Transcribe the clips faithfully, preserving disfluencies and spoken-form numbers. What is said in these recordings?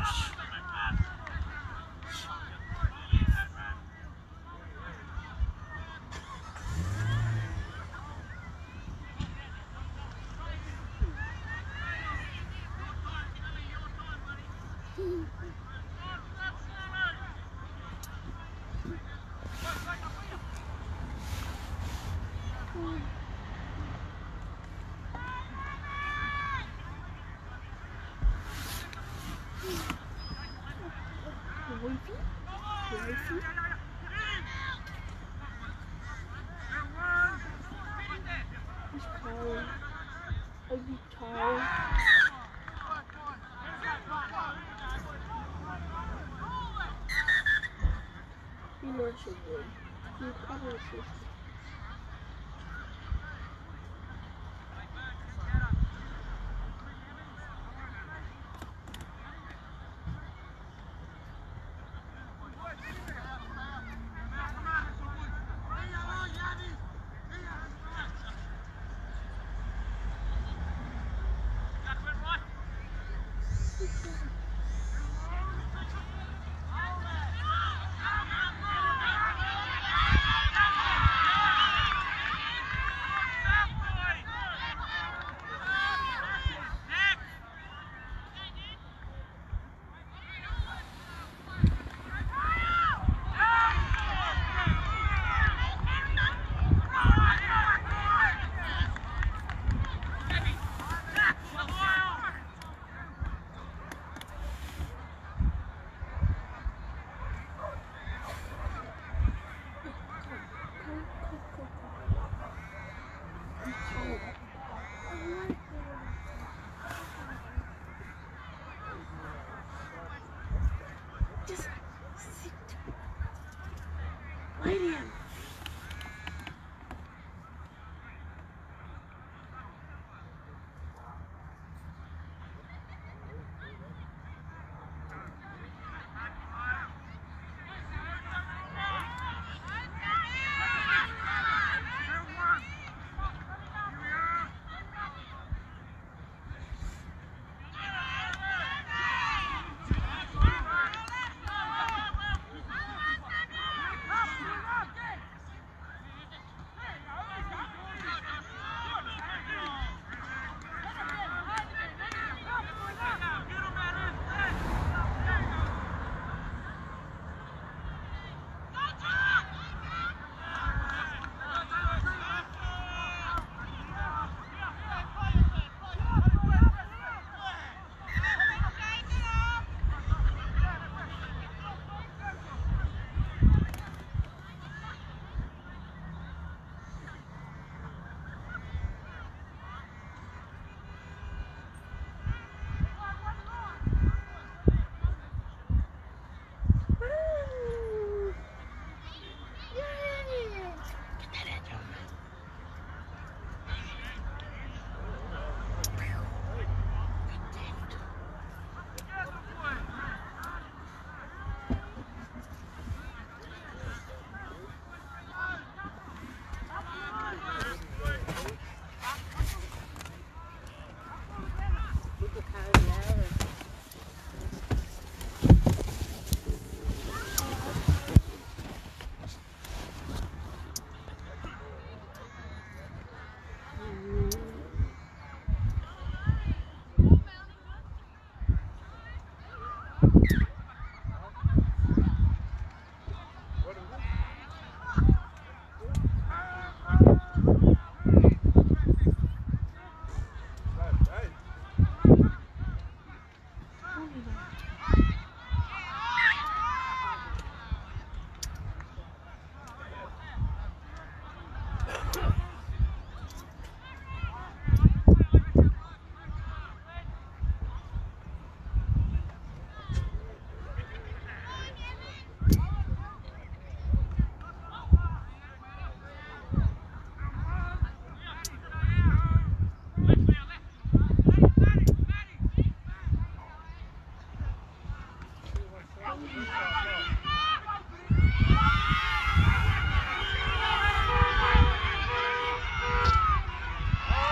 You know she would. You probably should. Just sit. Lay down.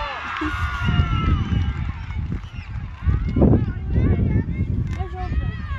There's your friend.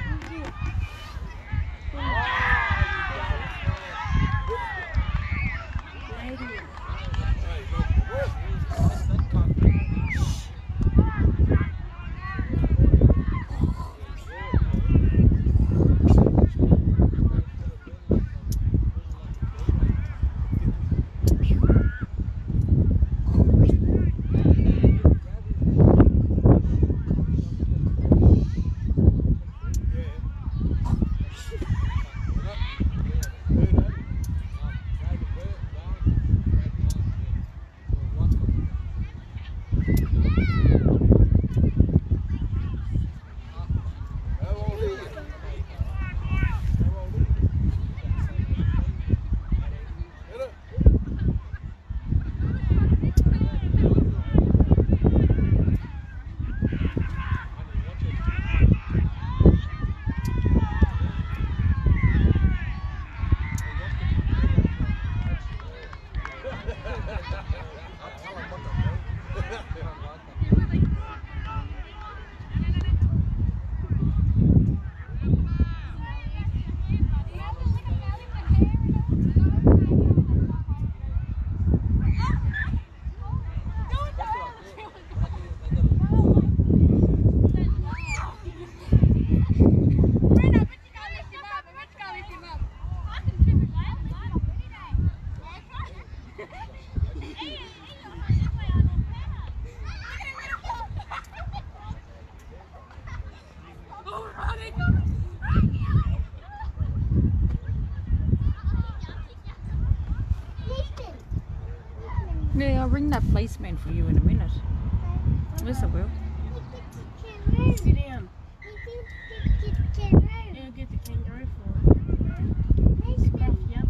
ring that policeman for you in a minute. Yes, I will. Sit down. Yeah, get the kangaroo for it. Scruff, yep.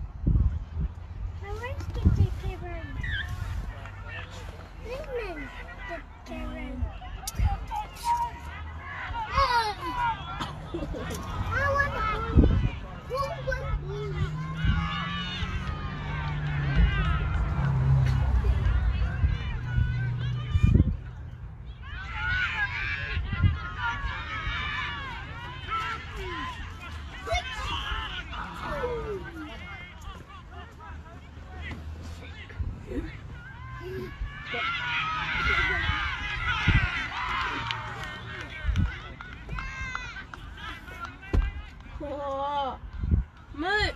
Oh, move!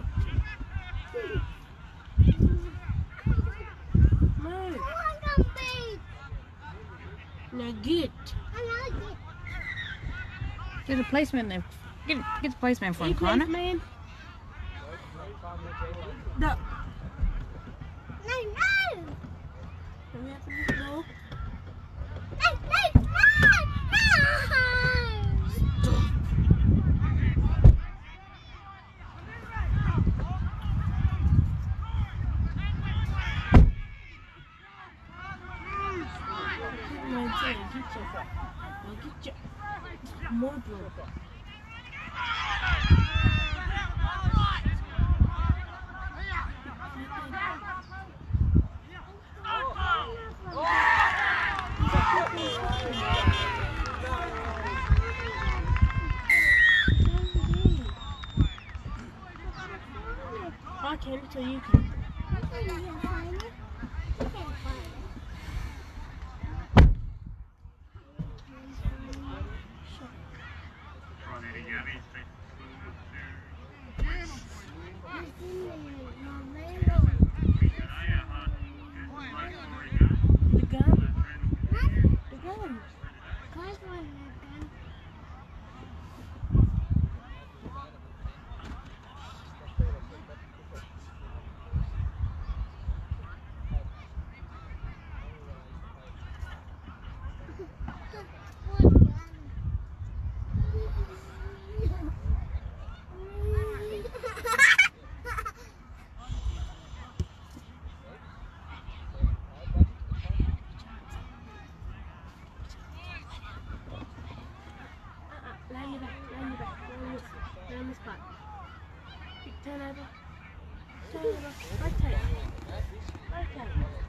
Move! Now get! There's a policeman there. Get, get the policeman for Hey, him, Connor. policeman. No. No, no! Can we open this door? No, no, no! No, Jay, get your. Now get your. More bro. I can't tell you can. The gun. The gun. Lay your back, lay your back, lay on this, lay on this part. Turn over, turn over, rotate, rotate.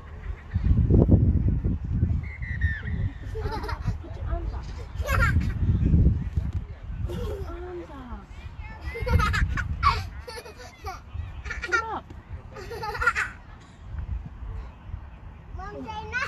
Put your arms up, put your arms up. Put your arms up. Come up. Mom, say no!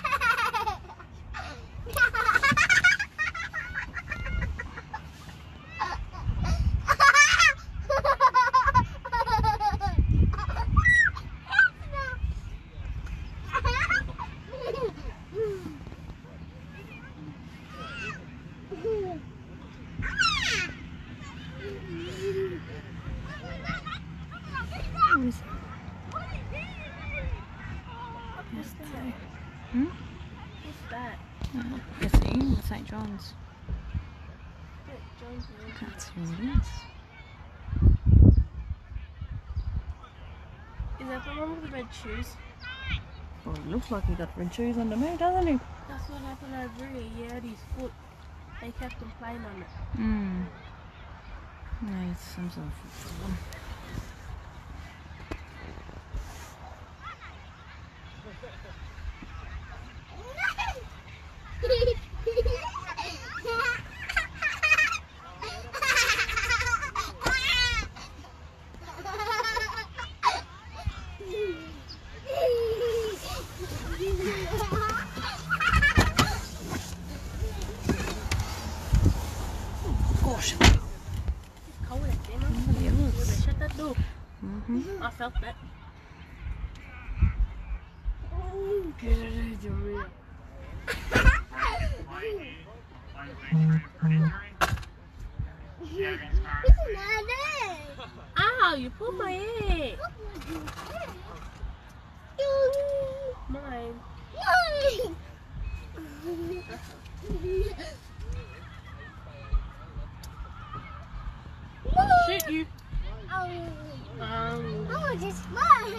Hmm? What's that? Oh, I see. Saint John's. John's Can't see what it is. Is that the one with the red shoes? Well, it looks like he got red shoes under me, doesn't he? That's what happened over here. He had his foot. They kept him playing on it. Hmm. No, it's some sort of foot problem. Gosh. It's cold out there, man. Yeah, it is. Shut that door. Mm-hmm. I felt that. Get it out of real. Ow, you pulled my hair. Mine. Shoot you. Um, Um, oh, just more.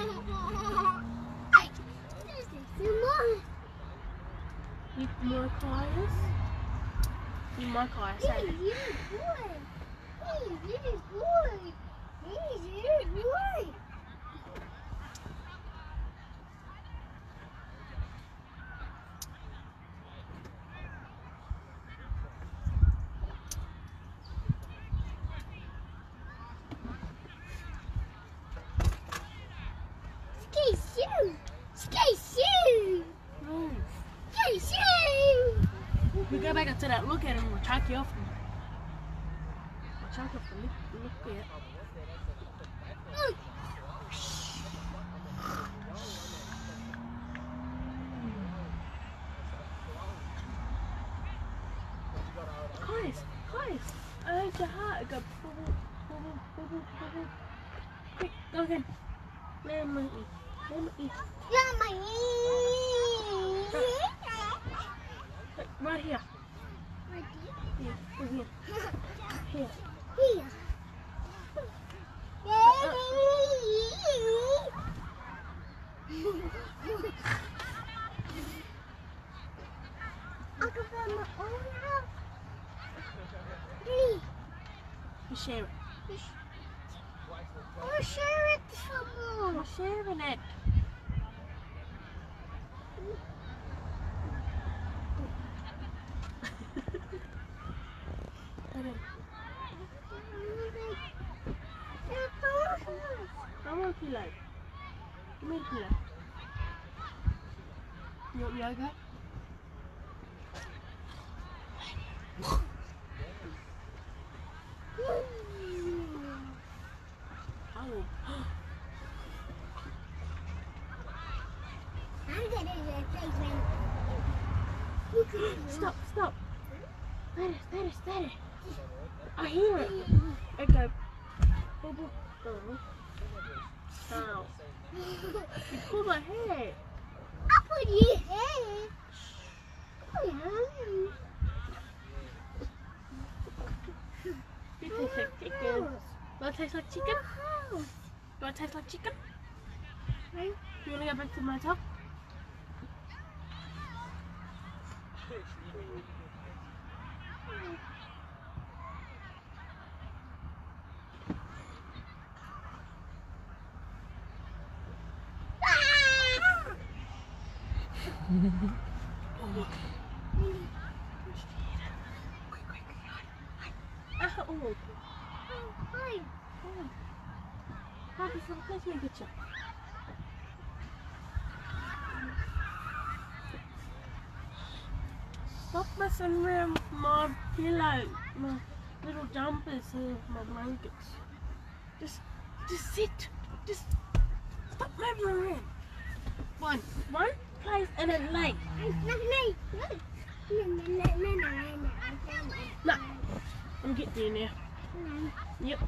Just more. need more cars? Need more cars. Hey, you boy. Hey, you boy. Hey, you boy. Skate shoe. Skate shoe. Move. Skate shoe. We go back into that look at him. We'll chalk you off. We'll chalk off the look, look at. Look. Guys, guys. I heard your heart go bubble, bubble, bubble, bubble. Quick, go again. Let me eat. Let me eat. Yummy. Quick, right here. Here, over here. Here. Here. Uncle Grandma, oh no. Three. You share it. Oh, share it some more. We're sharing it. Okay. I want a pillow. Give me a pillow. You want yoga? Oh. I'm gonna take Stop, stop. Steady, steady, steady. I hear it. Okay. Bubble. Oh. Ow. You pulled my hair. I put your head. Oh, You taste like chicken. Do I taste like chicken? Do I taste like chicken? Right? You want to go back to my top? Oh. Quick, quick, quick. Oh. Oh, hi. Oh. How does it place me a picture? Stop messing around with my pillow, my little jumpers here, my blankets. Just, just sit. Just stop moving around. One, one place and then lay. No, I'm getting you now. Yep.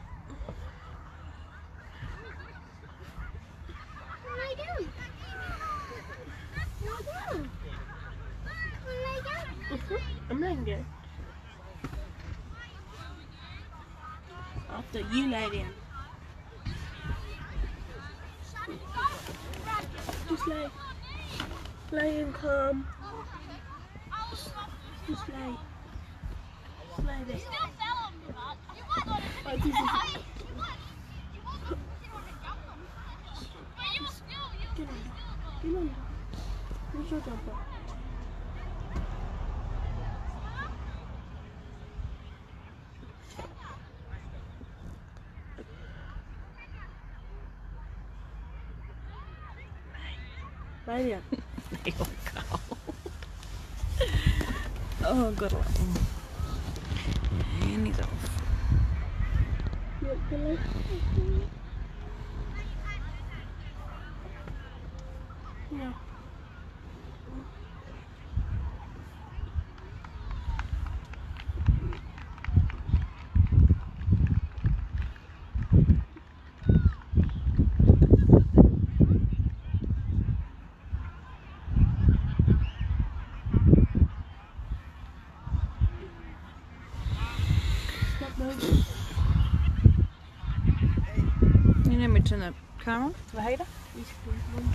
Lie down. Lie down. Lie down. Mhm, I'm laying down. After you lay down. Just lay. Lay and calm. Just lay. Just lay there. Oh, this is... Get on. Get on. Where's your jumper? Lay down. They all go. Oh, good luck. And he's off. You want pillow? Yeah. sandwich in the car? Fajita? Yes, please, Mum.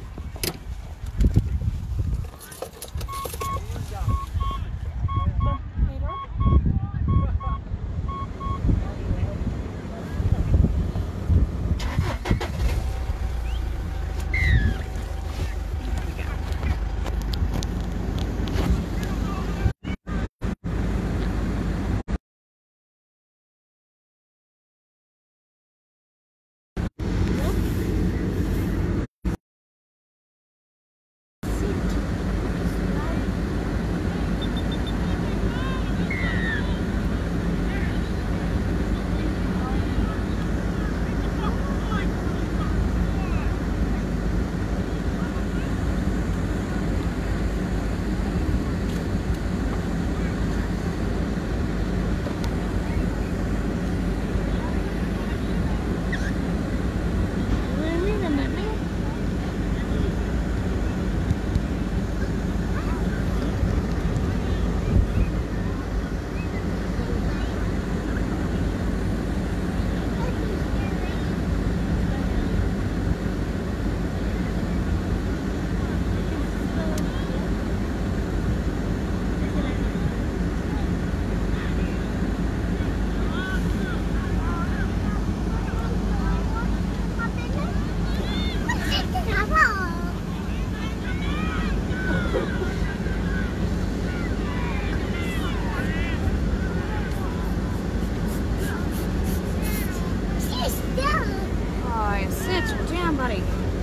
Mum, later on. Alright, sit down, buddy.